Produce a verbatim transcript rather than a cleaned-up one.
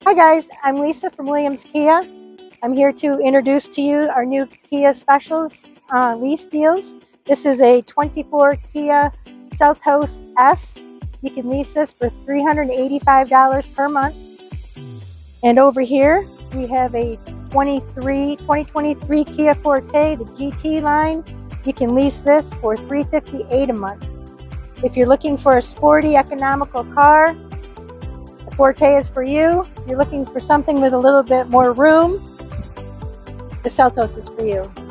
Hi guys, I'm Lisa from Williams Kia. I'm here to introduce to you our new Kia specials uh, lease deals. This is a twenty-four Kia Seltos S. You can lease this for three hundred eighty-five dollars per month. And over here we have a twenty-three, twenty twenty-three Kia Forte, the G T line. You can lease this for three hundred fifty-eight dollars a month. If you're looking for a sporty, economical car, the Forte is for you. If you're looking for something with a little bit more room, the Seltos is for you.